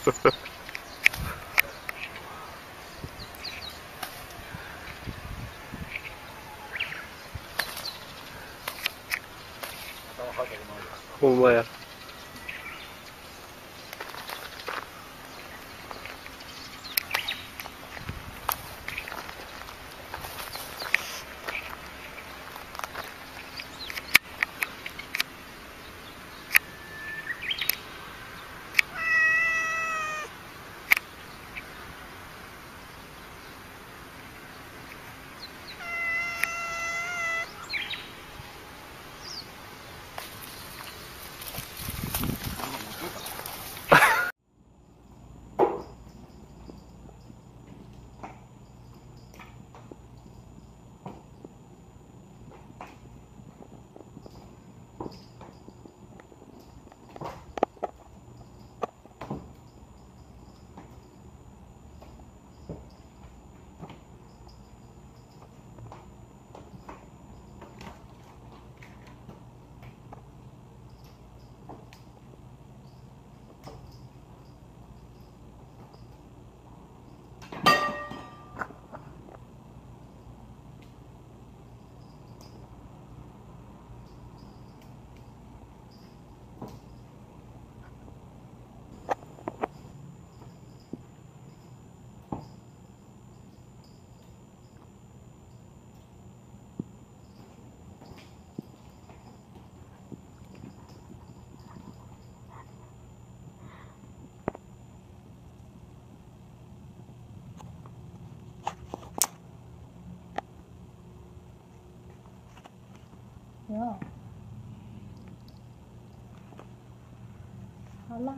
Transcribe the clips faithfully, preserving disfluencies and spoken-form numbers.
ほんまや。 Ja. Alla.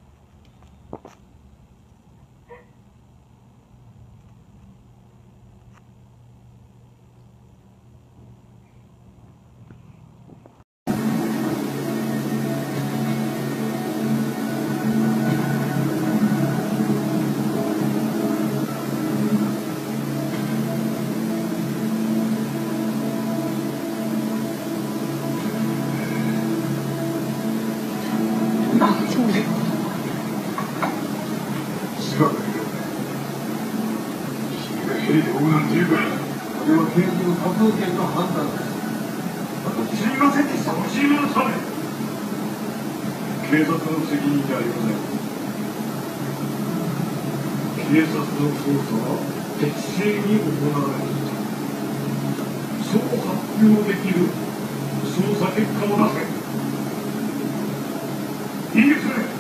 ヘリで追うなんて言うから、これは警察の活動権の判断だ。すみませんでした、ご自由のため。警察の責任ではありません。警察の捜査は適正に行われていた。そう発表できる捜査結果を出せ。いいですね。